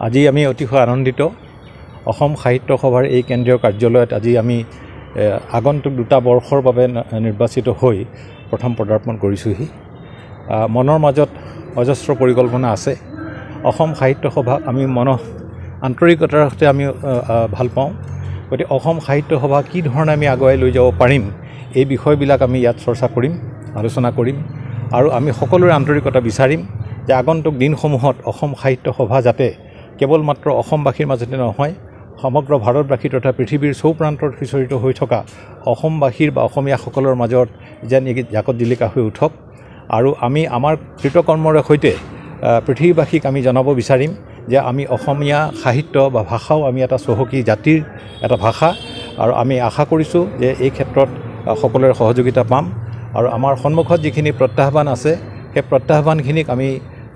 আজি আমি অতিশয় আনন্দিত অসম সাহিত্য সভাৰ এই কেন্দ্ৰীয় কাৰ্যালয়ত আজি আমি আগন্তুক দুটা বৰ্ষৰ বাবে নিৰ্বাচিত হৈ প্ৰথম পদাৰ্পণ কৰিছোহি মনৰ মাজত অজস্ৰ পৰিকল্পনা আছে অসম সাহিত্য সভা আমি আন্তৰিকতাৰ সৈতে আমি ভাল পাওঁ গতিকে অসম সাহিত্য সভা কি ধৰণে আমি আগুৱাই লৈ যাব পাৰিম এই বিষয়বিলাক আমি ইয়াত চৰ্চা কৰিম আলোচনা কৰিম আৰু আমি সকলোৰে আন্তৰিকতা বিচাৰিম যে আগন্তুক দিনসমূহত অসম সাহিত্য সভা যাতে কেৱল মাত্ৰ অসমবাসীৰ মাজতে নহয় সমগ্ৰ ভাৰতবাসী তথা পৃথিৱীৰ চৌপ্ৰান্তত সিঁচৰিত হৈ থকা অসমবাসীৰ বা অসমীয়াসকলৰ মাজত যেন জাকত জিলিকা হৈ উঠক আৰু আমি আমাৰ কৃতকৰ্মৰ সৈতে পৃথিৱীবাসীক আমি জনাব বিচাৰিম যে আমি অসমীয়া সাহিত্য বা ভাষাও আমি এটা চহকী জাতিৰ এটা ভাষা আৰু আমি আশা কৰিছোঁ যে এই ক্ষেত্ৰত সকলোৰে সহযোগিতা পাম আৰু আমাৰ সন্মুখত যিখিনি প্ৰত্যাহ্বান আছে সেই প্ৰত্যাহ্বানখিনিক আমি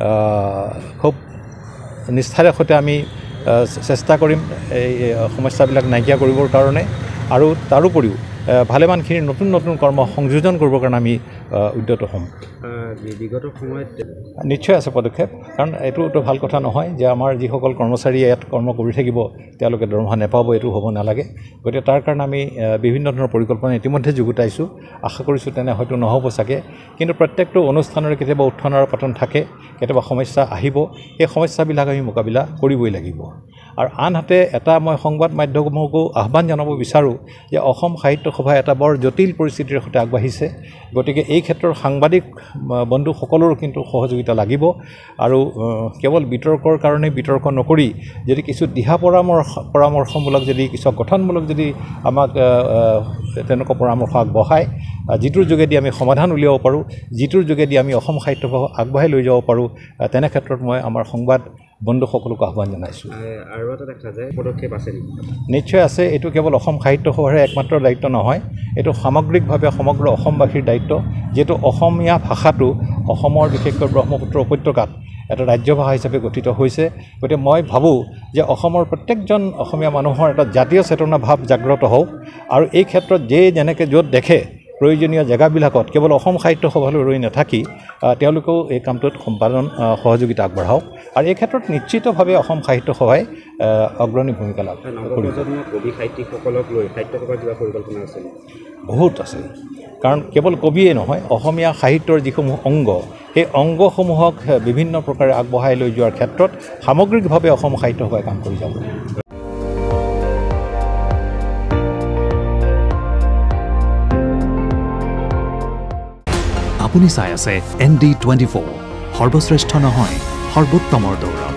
খুব নিষ্ঠাৰে সৈতে আমি চেষ্টা কৰিম এই সমস্যাবিলাক নাইকিয়া কৰিবৰ কাৰণে আৰু তাৰোপৰিও ভালেমানখিনি নতুন নতুন কৰ্ম সংযোজন কৰিবৰ কাৰণে আমি উদ্যত হ'ম বিগত সময়ত নিশ্চয় আছে পদক্ষেপ কাৰণ এইটোতো ভাল কথা নহয় যে আমাৰ যিসকল কৰ্মচাৰী ইয়াত কৰ্ম কৰি থাকিব তেওঁলোকে দৰমহা নাপাব এইটো হ'ব নালাগে গতিকে তাৰ কাৰণে আমি বিভিন্ন ধৰণৰ পৰিকল্পনা ইতিমধ্যে যুগুতাইছোঁ আশা কৰিছোঁ তেনে হয়তো নহ'ব চাগে কিন্তু প্ৰত্যেকটো অনুষ্ঠানৰে কেতিয়াবা উত্থান আৰু পতন থাকে কেতিয়াবা সমস্যা আহিব এই সমস্যাবিলাক আমি মোকাবিলা কৰিবই লাগিব আৰু আনহাতে এটা মই সংবাদ মাধ্যমকো আহ্বান জনাব বিচাৰোঁ যে অসম সাহিত্য সভা এটা বৰ জটিল পৰিস্থিতিৰ সৈতে আগবাঢ়িছে গতিকে এই ক্ষেত্ৰৰ সাংবাদিক বন্ধুসকলৰো কিন্তু সহযোগিতা লাগিব আৰু কেৱল বিতৰ্কৰ কাৰণে বিতৰ্ক নকৰি যদি কিছু দিহা পৰামৰ্শমূলক যদি কিছু গঠনমূলক যদি আমাক তেনেকুৱা পৰামৰ্শ আগবঢ়ায় যিটোৰ যোগেদি আমি সমাধান উলিয়াব পাৰোঁ যিটোৰ যোগেদি আমি অসম সাহিত্য সভা আগবঢ়াই লৈ যাব পাৰোঁ তেনে ক্ষেত্ৰত মই আমাৰ সংবাদ বন্ধুসকলক আহ্বান জনাইছোঁ আৰু এটা দেখা যায় পদক্ষেপ আছে নিশ্চয় আছে এইটো কেৱল অসম সাহিত্য সভাৰে একমাত্ৰ দায়িত্ব নহয় এইটো সামগ্ৰিকভাৱে সমগ্ৰ অসমবাসীৰ দায়িত্ব যিহেতু অসমীয়া ভাষাটো অসমৰ বিশেষকৈ ব্ৰহ্মপুত্ৰ উপত্যকাত এটা ৰাজ্যভাষা হিচাপে গঠিত হৈছে গতিকে মই ভাবোঁ যে অসমৰ প্ৰত্যেকজন অসমীয়া মানুহৰ এটা জাতীয় চেতনা ভাৱ জাগ্ৰত হওক আৰু এই ক্ষেত্ৰত যেনেকৈ য'ত দেখে প্ৰয়োজনীয় জেগাবিলাকত কেৱল অসম সাহিত্য সভালৈ ৰৈ নাথাকি তেওঁলোকেও এই কামটোত সম্পাদন সহযোগিতা আগবঢ়াওক আৰু এই ক্ষেত্ৰত নিশ্চিতভাৱে অসম সাহিত্য সভাই অগ্ৰণী ভূমিকা লাভ কৰিব কবি সাহিত্যিকসকলক লৈ সাহিত্য সভাৰ কিবা পৰিকল্পনা আছে বহুত আছে কাৰণ কেৱল কবিয়ে নহয় অসমীয়া সাহিত্যৰ যিসমূহ অংগ সেই অংগসমূহক বিভিন্ন প্ৰকাৰে আগবঢ়াই লৈ যোৱাৰ ক্ষেত্ৰত সামগ্ৰিকভাৱে অসম সাহিত্য সভাই কাম কৰি যাব আপুনি চাই আছে ND24 সৰ্বশ্ৰেষ্ঠ নহয় সৰ্বোত্তমৰ দৌৰ